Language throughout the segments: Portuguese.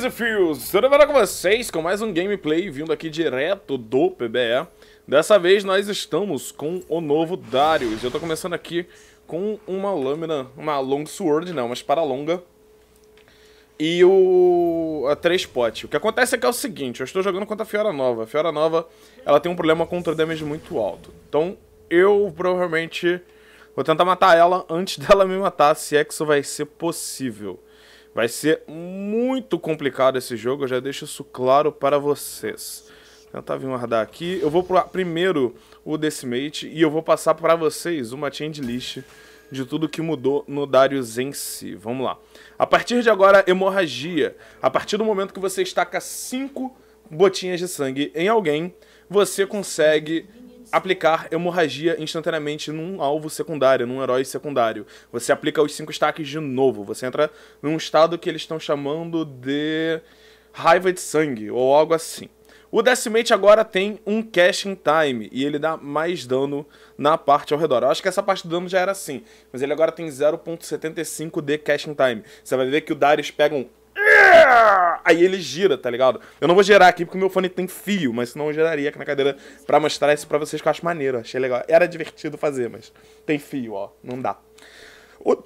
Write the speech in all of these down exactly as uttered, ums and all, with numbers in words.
e fios, tudo bem com vocês? Com mais um gameplay vindo aqui direto do P B E. Dessa vez nós estamos com o novo Darius. Eu tô começando aqui com uma lâmina, uma longsword, não, uma espada longa. E o... a três potes. O que acontece é que é o seguinte, eu estou jogando contra a Fiora Nova. A Fiora Nova, ela tem um problema contra damage muito alto. Então eu provavelmente vou tentar matar ela antes dela me matar, se é que isso vai ser possível. Vai ser muito complicado esse jogo, eu já deixo isso claro para vocês. Vou tentar vir guardar aqui. Eu vou pro, primeiro o Decimate e eu vou passar para vocês uma change list de tudo que mudou no Darius em si. Vamos lá. A partir de agora, hemorragia. A partir do momento que você estaca cinco botinhas de sangue em alguém, você consegue aplicar hemorragia instantaneamente num alvo secundário, num herói secundário. Você aplica os cinco stacks de novo. Você entra num estado que eles estão chamando de raiva de sangue, ou algo assim. O Decimate agora tem um casting time, e ele dá mais dano na parte ao redor. Eu acho que essa parte do dano já era assim, mas ele agora tem zero ponto setenta e cinco de casting time. Você vai ver que o Darius pega um... aí ele gira, tá ligado? Eu não vou gerar aqui porque o meu fone tem fio, mas senão eu geraria aqui na cadeira pra mostrar isso pra vocês, que eu acho maneiro, achei legal. Era divertido fazer, mas tem fio, ó, não dá. O...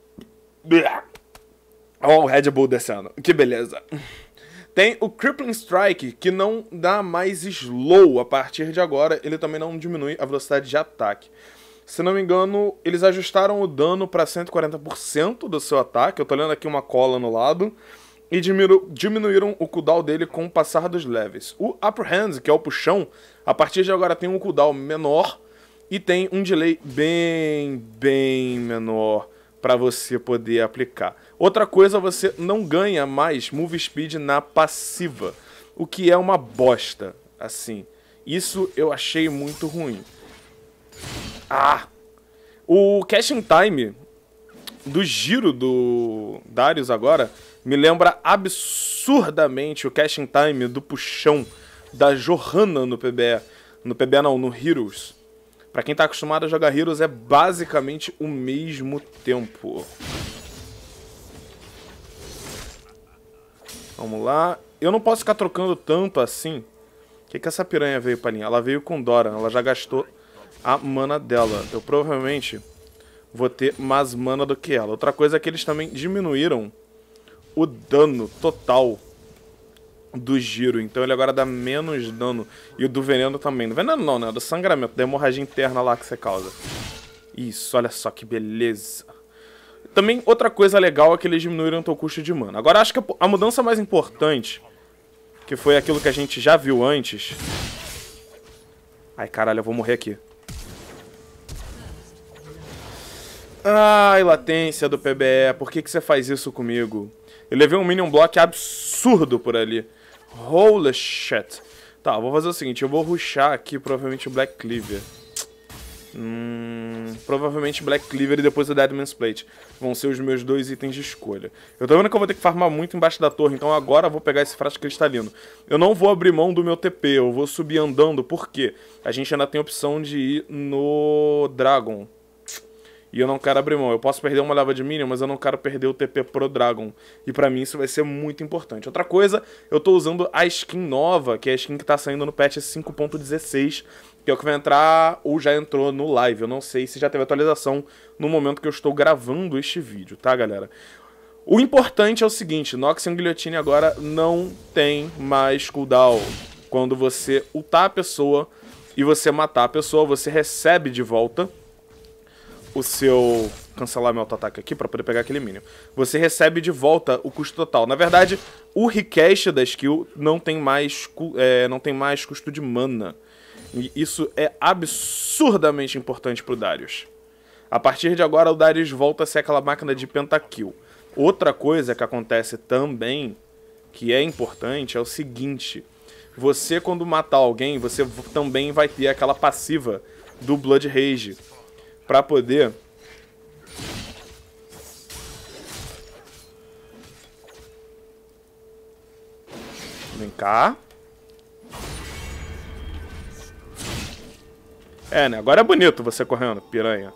ó o Red Bull descendo, que beleza. Tem o Crippling Strike, que não dá mais slow a partir de agora, ele também não diminui a velocidade de ataque. Se não me engano, eles ajustaram o dano para cento e quarenta por cento do seu ataque, eu tô olhando aqui uma cola no lado, e diminu diminuíram o cooldown dele com o passar dos levels. O Upper Hand, que é o puxão, a partir de agora tem um cooldown menor e tem um delay bem, bem menor para você poder aplicar. Outra coisa, você não ganha mais move speed na passiva, o que é uma bosta, assim. Isso eu achei muito ruim. Ah! O casting time do giro do Darius agora me lembra absurdamente o casting time do puxão da Johanna no P B E. No P B E não, no Heroes. Pra quem tá acostumado a jogar Heroes, é basicamente o mesmo tempo. Vamos lá. Eu não posso ficar trocando tanto assim. O que que essa piranha veio pra linha? Ela veio com Dora, ela já gastou a mana dela. Eu provavelmente vou ter mais mana do que ela. Outra coisa é que eles também diminuíram o dano total do giro. Então ele agora dá menos dano. E o do veneno também. Do veneno não, né? Do sangramento, da hemorragia interna lá que você causa. Isso, olha só que beleza. Também outra coisa legal é que eles diminuíram o teu custo de mana. Agora acho que a mudança mais importante, que foi aquilo que a gente já viu antes... ai caralho, eu vou morrer aqui. Ai, latência do P B E, por que que você faz isso comigo? Eu levei um minion block absurdo por ali. Holy shit. Tá, vou fazer o seguinte, eu vou rushar aqui provavelmente o Black Cleaver. Hum, provavelmente Black Cleaver e depois o Deadman's Plate. Vão ser os meus dois itens de escolha. Eu tô vendo que eu vou ter que farmar muito embaixo da torre, então agora eu vou pegar esse frasco cristalino. Eu não vou abrir mão do meu T P, eu vou subir andando, porque a gente ainda tem a opção de ir no Dragon. E eu não quero abrir mão. Eu posso perder uma leva de minion, mas eu não quero perder o T P pro Dragon. E pra mim isso vai ser muito importante. Outra coisa, eu tô usando a skin nova, que é a skin que tá saindo no patch cinco ponto dezesseis, que é o que vai entrar ou já entrou no live. Eu não sei se já teve atualização no momento que eu estou gravando este vídeo, tá, galera? O importante é o seguinte, Noxian Guillotine agora não tem mais cooldown. Quando você ultar a pessoa e você matar a pessoa, você recebe de volta o seu... cancelar meu auto-ataque aqui para poder pegar aquele minion. Você recebe de volta o custo total. Na verdade, o recast da skill não tem mais, é, não tem mais custo de mana. E isso é absurdamente importante pro Darius. A partir de agora, o Darius volta a ser aquela máquina de pentakill. Outra coisa que acontece também, que é importante, é o seguinte. Você, quando matar alguém, você também vai ter aquela passiva do Blood Rage. Pra poder... vem cá. É, né? Agora é bonito você correndo, piranha.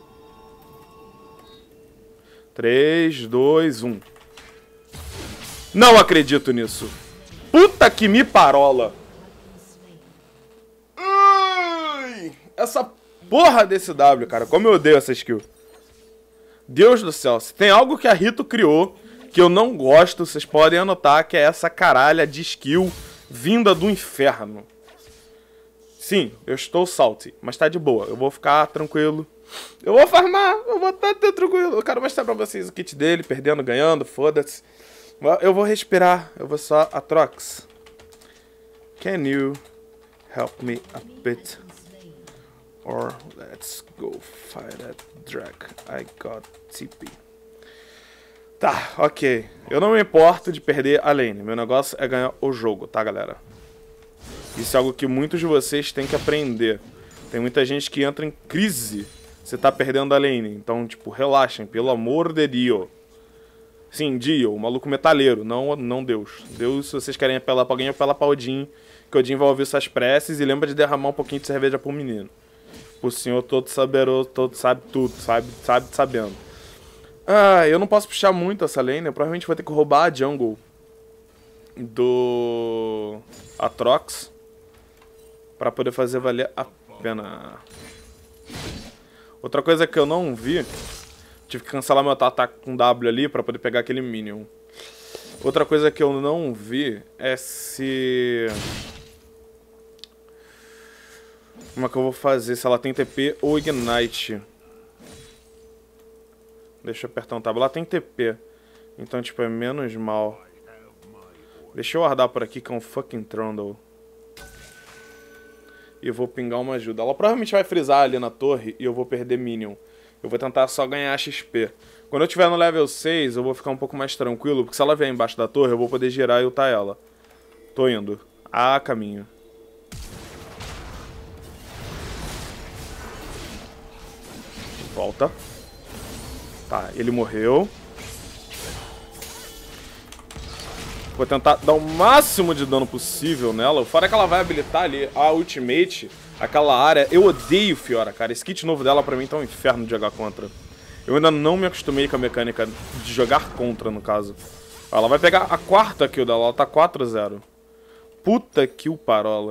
três, dois, um. Não acredito nisso. Puta que me parola. Ai, essa porra desse W, cara. Como eu odeio essa skill. Deus do céu. Se tem algo que a Rito criou que eu não gosto, vocês podem anotar que é essa caralha de skill vinda do inferno. Sim, eu estou salty, mas tá de boa. Eu vou ficar tranquilo. Eu vou farmar, eu vou estar tranquilo. Eu quero mostrar pra vocês o kit dele, perdendo, ganhando, foda-se. Eu vou respirar, eu vou só... Atrox, can you help me a bit? Or let's go fight that drag. I got T P. Tá, ok. Eu não me importo de perder a lane. Meu negócio é ganhar o jogo, tá, galera? Isso é algo que muitos de vocês têm que aprender. Tem muita gente que entra em crise. Você tá perdendo a lane. Então, tipo, relaxem, pelo amor de Dio. Sim, Dio, o maluco metaleiro, não, não Deus. Deus, se vocês querem apelar pra alguém, apela pra Odin. Que Odin vai ouvir suas preces e lembra de derramar um pouquinho de cerveja pro menino. O senhor todo saberoso, todo sabe tudo, sabe, sabe sabendo. Ah, eu não posso puxar muito essa lane. Eu provavelmente vou ter que roubar a jungle do Atrox pra poder fazer valer a pena. Outra coisa que eu não vi, tive que cancelar meu ataque com W ali pra poder pegar aquele minion. Outra coisa que eu não vi é se... Como é que eu vou fazer? Se ela tem T P ou Ignite. Deixa eu apertar um tab. Ela tem T P. Então, tipo, é menos mal. Deixa eu guardar por aqui que é um fucking Trundle. E eu vou pingar uma ajuda. Ela provavelmente vai frisar ali na torre e eu vou perder minion. Eu vou tentar só ganhar X P. Quando eu estiver no level seis, eu vou ficar um pouco mais tranquilo, porque se ela vier embaixo da torre, eu vou poder girar e ultar ela. Tô indo. A caminho. Volta. Tá, ele morreu. Vou tentar dar o máximo de dano possível nela. O fora é que ela vai habilitar ali a ultimate, aquela área. Eu odeio Fiora, cara. Esse kit novo dela pra mim tá um inferno de jogar contra. Eu ainda não me acostumei com a mecânica de jogar contra, no caso. Ela vai pegar a quarta kill dela, ela tá quatro a zero. Puta que o parola.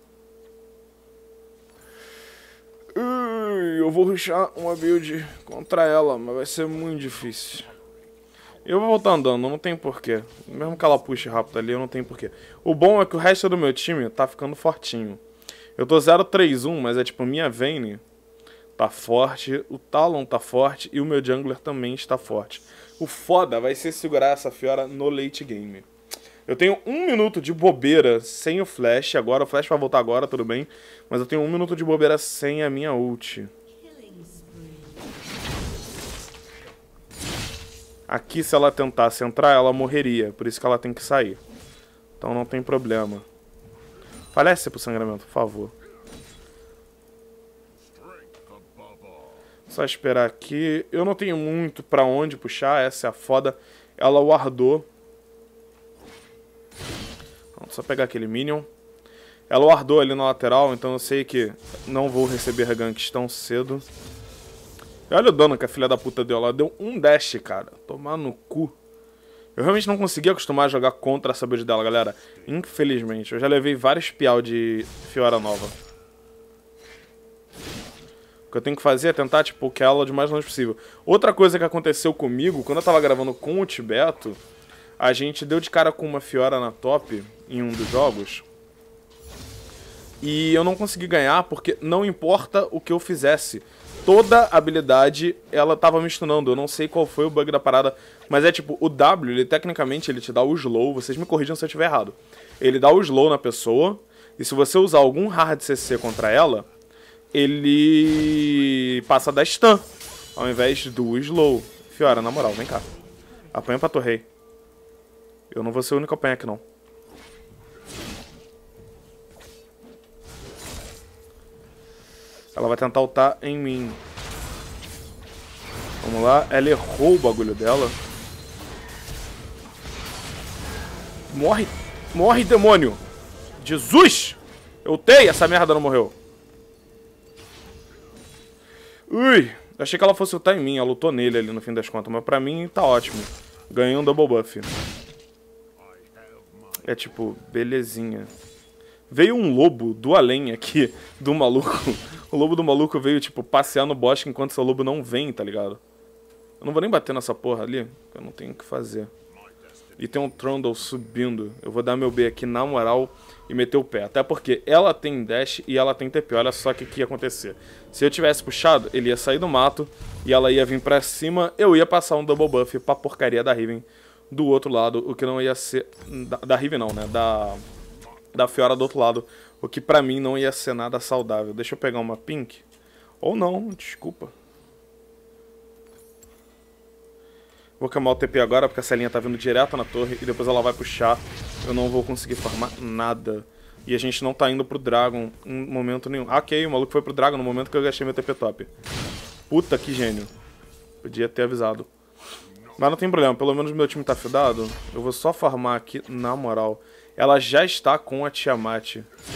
Eu vou rushar uma build contra ela, mas vai ser muito difícil. Eu vou voltar andando, não tem porquê. Mesmo que ela puxe rápido ali, eu não tenho porquê. O bom é que o resto do meu time tá ficando fortinho. Eu tô zero três um, mas é tipo, minha Vayne tá forte, o Talon tá forte e o meu jungler também está forte. O foda vai ser segurar essa Fiora no late game. Eu tenho um minuto de bobeira sem o flash. Agora, o flash vai voltar agora, tudo bem. Mas eu tenho um minuto de bobeira sem a minha ult. Aqui, se ela tentasse entrar, ela morreria. Por isso que ela tem que sair. Então não tem problema. Falece pro sangramento, por favor. Só esperar aqui. Eu não tenho muito pra onde puxar. Essa é a foda. Ela wardou. Só pegar aquele minion. Ela wardou ali na lateral, então eu sei que não vou receber ganks tão cedo. E olha o dano que a filha da puta deu. Ela deu um dash, cara. Tomar no cu. Eu realmente não consegui acostumar a jogar contra essa build dela, galera. Infelizmente. Eu já levei vários piau de Fiora nova. O que eu tenho que fazer é tentar, tipo, que ela de mais longe possível. Outra coisa que aconteceu comigo, quando eu tava gravando com o Tibeto, a gente deu de cara com uma Fiora na top em um dos jogos. E eu não consegui ganhar porque não importa o que eu fizesse. Toda habilidade, ela tava me stunando. Eu não sei qual foi o bug da parada, mas é tipo, o W, ele tecnicamente, ele te dá o slow. Vocês me corrijam se eu estiver errado. Ele dá o slow na pessoa, e se você usar algum hard C C contra ela, ele passa a dar stun, ao invés do slow. Fiora, na moral, vem cá. Apanha pra torrei. Eu não vou ser o único a apanhar aqui, não. Ela vai tentar ultar em mim. Vamos lá. Ela errou o bagulho dela. Morre. Morre, demônio. Jesus! Eu ultei. Essa merda não morreu. Ui. Achei que ela fosse ultar em mim. Ela lutou nele ali no fim das contas. Mas pra mim tá ótimo. Ganhei um double buff. É tipo, belezinha. Veio um lobo do além aqui, do maluco. O lobo do maluco veio, tipo, passear no bosque enquanto seu lobo não vem, tá ligado? Eu não vou nem bater nessa porra ali, porque eu não tenho o que fazer. E tem um Trundle subindo. Eu vou dar meu B aqui na moral e meter o pé. Até porque ela tem dash e ela tem T P. Olha só o que, que ia acontecer. Se eu tivesse puxado, ele ia sair do mato e ela ia vir pra cima. Eu ia passar um double buff pra porcaria da Riven do outro lado. O que não ia ser... Da, da Riven não, né? Da, da Fiora do outro lado. O que pra mim não ia ser nada saudável. Deixa eu pegar uma pink. Ou não, desculpa. Vou queimar o T P agora, porque essa linha tá vindo direto na torre e depois ela vai puxar. Eu não vou conseguir farmar nada. E a gente não tá indo pro Dragon em momento nenhum. Ah, ok, o maluco foi pro Dragon no momento que eu gastei meu T P top. Puta que gênio. Podia ter avisado. Mas não tem problema, pelo menos meu time tá fidado. Eu vou só farmar aqui na moral. Ela já está com a Tiamat.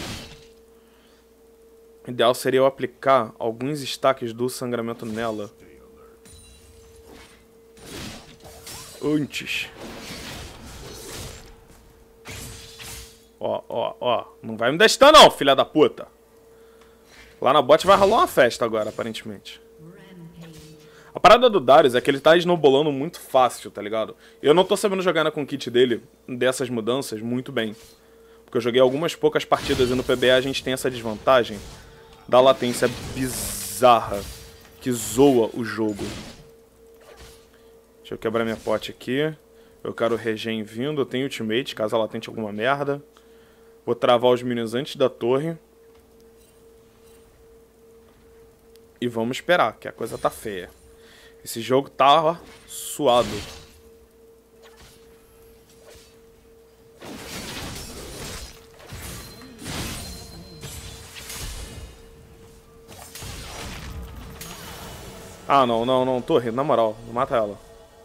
O ideal seria eu aplicar alguns stacks do sangramento nela. Antes. Ó, ó, ó. Não vai me destar não, filha da puta. Lá na bot vai rolar uma festa agora, aparentemente. A parada do Darius é que ele tá snowballando muito fácil, tá ligado? Eu não tô sabendo jogar na Conquit dele, dessas mudanças, muito bem. Porque eu joguei algumas poucas partidas e no P B A a gente tem essa desvantagem da latência bizarra que zoa o jogo. Deixa eu quebrar minha pote aqui. Eu quero o regen vindo. Eu tenho ultimate, caso ela tente alguma merda. Vou travar os minions antes da torre. E vamos esperar, que a coisa tá feia. Esse jogo tá, ó, suado. Ah, não, não, não. Torre, na moral. Mata ela.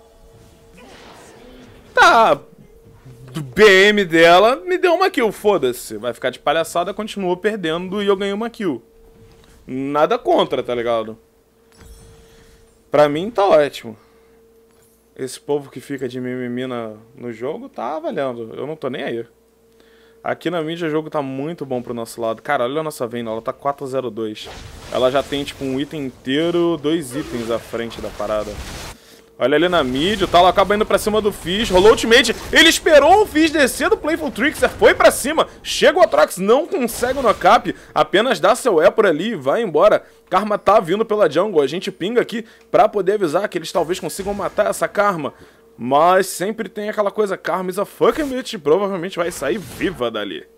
Tá, do B M dela me deu uma kill, foda-se. Vai ficar de palhaçada, continuou perdendo e eu ganhei uma kill. Nada contra, tá ligado? Pra mim tá ótimo. Esse povo que fica de mimimi na, no jogo tá valendo, eu não tô nem aí. Aqui na mídia o jogo tá muito bom pro nosso lado. Cara, olha a nossa Vayne, ela tá quatro a zero dois. Ela já tem tipo um item inteiro, dois itens à frente da parada. Olha ali na mid, o Talo acaba indo pra cima do Fizz, rolou ultimate, ele esperou o Fizz descer do Playful Trickster, foi pra cima, chega o Atrox, não consegue o knock-up, apenas dá seu E por ali e vai embora. Karma tá vindo pela jungle, a gente pinga aqui pra poder avisar que eles talvez consigam matar essa Karma. Mas sempre tem aquela coisa, Karma is a fucking bitch, provavelmente vai sair viva dali.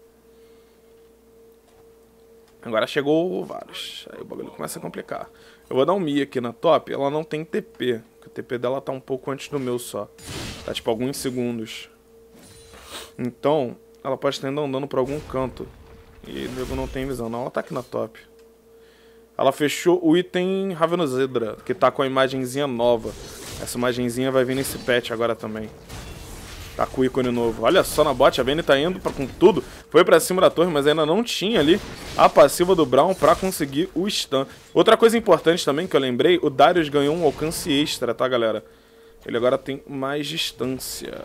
Agora chegou o Varus, aí o bagulho começa a complicar. Eu vou dar um Mi aqui na top, ela não tem T P. O T P dela tá um pouco antes do meu só. Tá tipo alguns segundos. Então, ela pode estar indo andando pra algum canto. E o nego não tem visão. Não, ela tá aqui na top. Ela fechou o item Ravenozedra, que tá com a imagenzinha nova. Essa imagenzinha vai vir nesse patch agora também. Tá com o ícone novo. Olha só na bot, a Vayne tá indo pra, com tudo. Foi pra cima da torre, mas ainda não tinha ali a passiva do Braum pra conseguir o stun. Outra coisa importante também que eu lembrei, o Darius ganhou um alcance extra, tá, galera? Ele agora tem mais distância.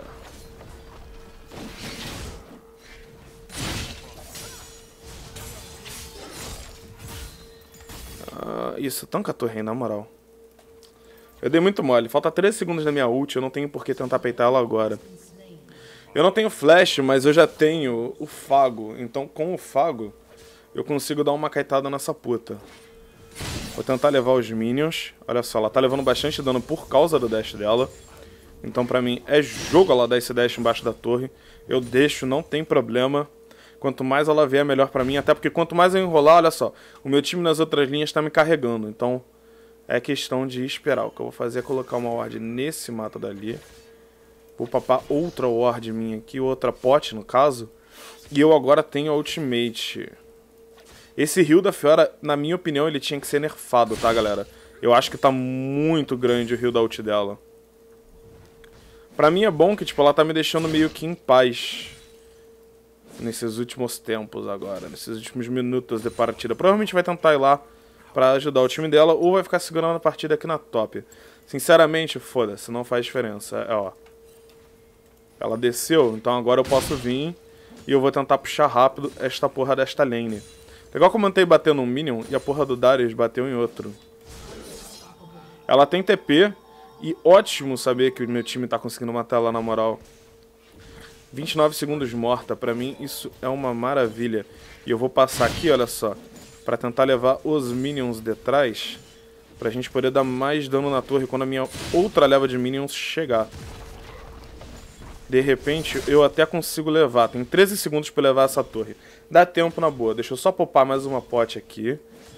Ah, isso, tanca a torre aí, na moral. Eu dei muito mole. Falta treze segundos na minha ult, eu não tenho por que tentar peitar ela agora. Eu não tenho flash, mas eu já tenho o Fago. Então, com o Fago, eu consigo dar uma kaitada nessa puta. Vou tentar levar os minions. Olha só, ela tá levando bastante dano por causa do dash dela. Então, pra mim, é jogo ela dar esse dash embaixo da torre. Eu deixo, não tem problema. Quanto mais ela vier, melhor pra mim. Até porque quanto mais eu enrolar, olha só, o meu time nas outras linhas tá me carregando. Então, é questão de esperar. O que eu vou fazer é colocar uma ward nesse mato dali. Vou papar outra ward minha aqui, outra pot no caso. E eu agora tenho a ultimate. Esse heal da Fiora, na minha opinião, ele tinha que ser nerfado, tá, galera? Eu acho que tá muito grande o heal da ult dela. Pra mim é bom que, tipo, ela tá me deixando meio que em paz. Nesses últimos tempos agora, nesses últimos minutos de partida. Provavelmente vai tentar ir lá pra ajudar o time dela, ou vai ficar segurando a partida aqui na top. Sinceramente, foda-se, não faz diferença. É, ó. Ela desceu, então agora eu posso vir E eu vou tentar puxar rápido esta porra desta lane. Legal que eu mantei batendo um minion e a porra do Darius bateu em outro. Ela tem T P e ótimo saber que o meu time tá conseguindo matar ela na moral. vinte e nove segundos morta, pra mim isso é uma maravilha. E eu vou passar aqui, olha só, pra tentar levar os minions de trás, pra gente poder dar mais dano na torre quando a minha outra leva de minions chegar. De repente, eu até consigo levar. Tem treze segundos pra levar essa torre. Dá tempo na boa. Deixa eu só poupar mais uma pote aqui.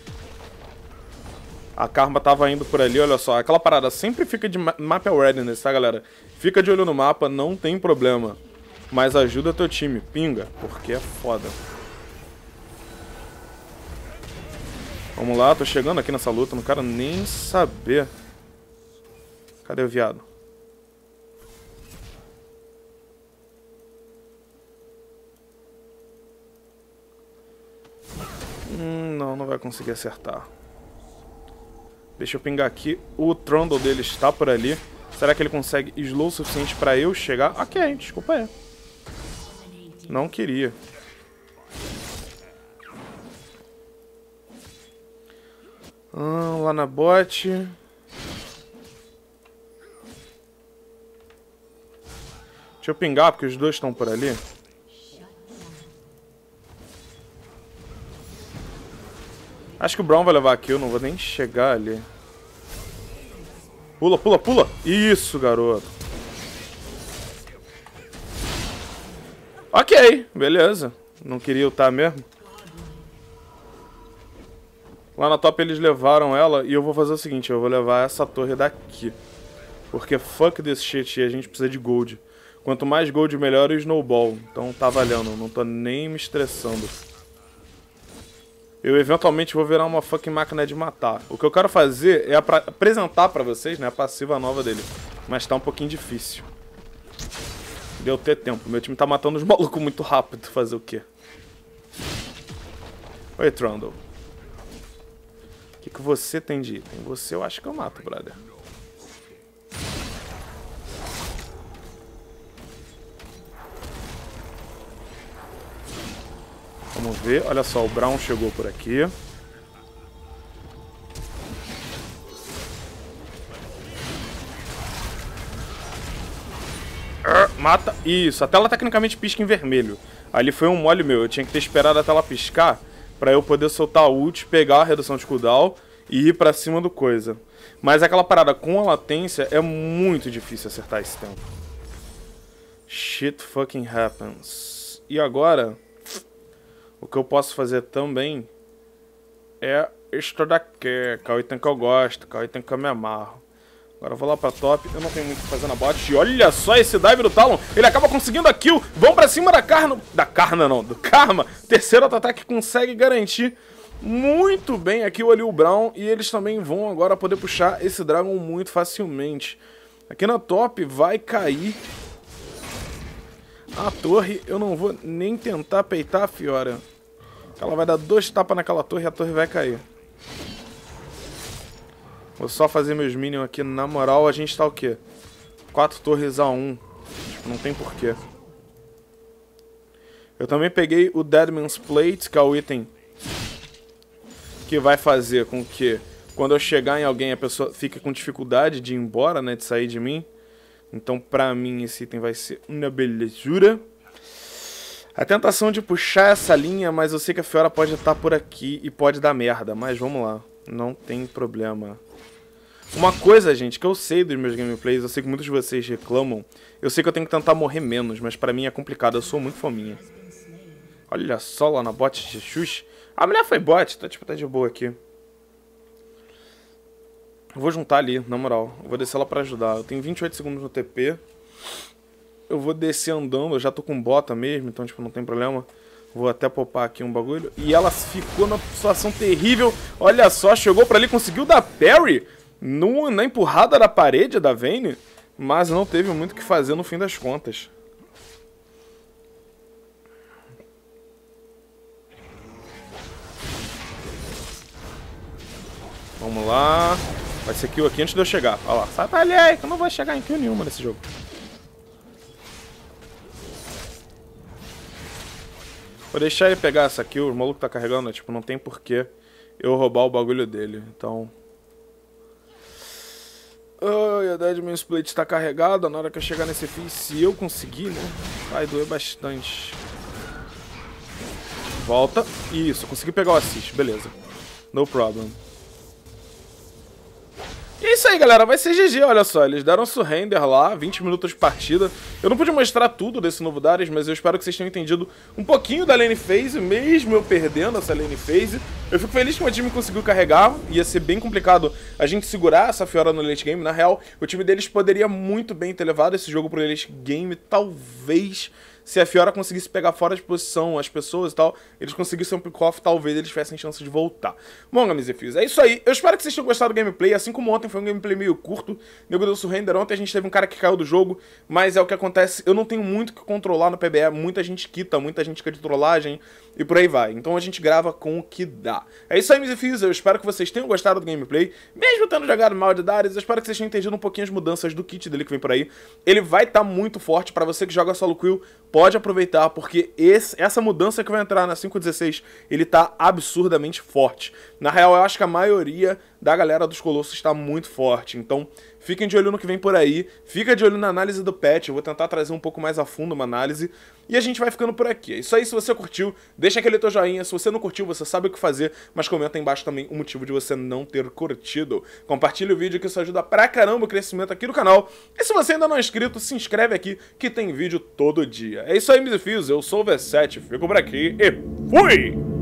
A Karma tava indo por ali, olha só. Aquela parada sempre fica de map awareness, tá, galera? Fica de olho no mapa, não tem problema. Mas ajuda teu time. Pinga, porque é foda. Vamos lá, tô chegando aqui nessa luta. Não quero nem saber. Cadê o viado? Hum, não, não vai conseguir acertar. Deixa eu pingar aqui. O Trundle dele está por ali. Será que ele consegue slow o suficiente pra eu chegar? Ok, desculpa aí. Não queria. Ah, lá na bot. Deixa eu pingar, porque os dois estão por ali. Acho que o Braum vai levar aqui, eu não vou nem chegar ali. Pula, pula, pula! Isso, garoto. Ok, beleza. Não queria ultar mesmo. Lá na top eles levaram ela e eu vou fazer o seguinte, eu vou levar essa torre daqui. Porque fuck this shit e a gente precisa de gold. Quanto mais gold melhor o snowball. Então tá valendo, não tô nem me estressando. Eu eventualmente vou virar uma fucking máquina de matar. O que eu quero fazer é pra apresentar pra vocês, né, a passiva nova dele. Mas tá um pouquinho difícil. Deu ter tempo. Meu time tá matando os malucos muito rápido. Fazer o quê? Oi, Trundle. O que, que você tem de item? Você eu acho que eu mato, brother. Vamos ver. Olha só, o Braum chegou por aqui. Mata. Isso, a tela tecnicamente pisca em vermelho. Ali foi um mole meu, eu tinha que ter esperado a tela piscar pra eu poder soltar a ult, pegar a redução de cooldown e ir pra cima do coisa. Mas aquela parada com a latência é muito difícil acertar esse tempo. Shit fucking happens. E agora, o que eu posso fazer também é isto daqui, que é o item que eu gosto, que é o item que eu me amarro. Agora eu vou lá pra top, eu não tenho muito o que fazer na bot. E olha só esse dive do Talon, ele acaba conseguindo a kill. Vão pra cima da Karma, da Karma não, do Karma. Terceiro auto-ataque consegue garantir muito bem aqui o ali o Braum. E eles também vão agora poder puxar esse Dragon muito facilmente. Aqui na top vai cair a torre, eu não vou nem tentar peitar a Fiora. Ela vai dar dois tapas naquela torre e a torre vai cair. Vou só fazer meus minions aqui, na moral, a gente tá o quê? Quatro torres a um. Tipo, não tem porquê. Eu também peguei o Deadman's Plate, que é o item que vai fazer com que quando eu chegar em alguém a pessoa fique com dificuldade de ir embora, né, de sair de mim. Então pra mim esse item vai ser uma belezura. A tentação de puxar essa linha, mas eu sei que a Fiora pode estar por aqui e pode dar merda. Mas vamos lá, não tem problema. Uma coisa, gente, que eu sei dos meus gameplays, eu sei que muitos de vocês reclamam, eu sei que eu tenho que tentar morrer menos, mas pra mim é complicado, eu sou muito fominha. Olha só lá na bot de Jesus. A mulher foi bot, tá, tipo, tá de boa aqui. Eu vou juntar ali, na moral. Eu vou descer lá pra ajudar. Eu tenho vinte e oito segundos no T P. Eu vou descer andando, eu já tô com bota mesmo, então, tipo, não tem problema. Vou até poupar aqui um bagulho. E ela ficou numa situação terrível. Olha só, chegou pra ali, conseguiu dar parry no, na empurrada da parede da Vayne, mas não teve muito o que fazer no fim das contas. Vamos lá. Vai ser kill aqui antes de eu chegar. Olha lá. Sai pra ali aí, que eu não vou chegar em kill nenhuma nesse jogo. Vou deixar ele pegar essa aqui, o maluco tá carregando, tipo, não tem porquê eu roubar o bagulho dele, então... Ai, a Deadman Split tá carregada, na hora que eu chegar nesse fim, se eu conseguir, né, vai doer bastante. Volta, isso, consegui pegar o assist, beleza, no problem. E é isso aí, galera, vai ser G G, olha só, eles deram surrender lá, vinte minutos de partida. Eu não pude mostrar tudo desse novo Darius, mas eu espero que vocês tenham entendido um pouquinho da lane phase, mesmo eu perdendo essa lane phase. Eu fico feliz que o meu time conseguiu carregar, ia ser bem complicado a gente segurar essa Fiora no late game. Na real, o time deles poderia muito bem ter levado esse jogo pro late game, talvez... Se a Fiora conseguisse pegar fora de posição as pessoas e tal, eles conseguissem um pick-off, talvez eles tivessem chance de voltar. Bom, gamers e fios, é isso aí. Eu espero que vocês tenham gostado do gameplay. Assim como ontem foi um gameplay meio curto. O nego deu surrender. Ontem a gente teve um cara que caiu do jogo, mas é o que acontece. Eu não tenho muito o que controlar no P B E. Muita gente quita, muita gente quer de trollagem e por aí vai. Então a gente grava com o que dá. É isso aí, gamers e fios. Eu espero que vocês tenham gostado do gameplay. Mesmo tendo jogado mal de Darius, eu espero que vocês tenham entendido um pouquinho as mudanças do kit dele que vem por aí. Ele vai estar muito forte. Pra você que joga solo kill, pode aproveitar, porque esse, essa mudança que vai entrar na cinco dezesseis, ele tá absurdamente forte. Na real, eu acho que a maioria da galera dos Colossos está muito forte, então fiquem de olho no que vem por aí, fica de olho na análise do patch, eu vou tentar trazer um pouco mais a fundo uma análise, e a gente vai ficando por aqui. É isso aí, se você curtiu, deixa aquele teu joinha, se você não curtiu, você sabe o que fazer, mas comenta aí embaixo também o motivo de você não ter curtido. Compartilha o vídeo que isso ajuda pra caramba o crescimento aqui do canal, e se você ainda não é inscrito, se inscreve aqui que tem vídeo todo dia. É isso aí, meus fios, eu sou o V sete, fico por aqui e fui!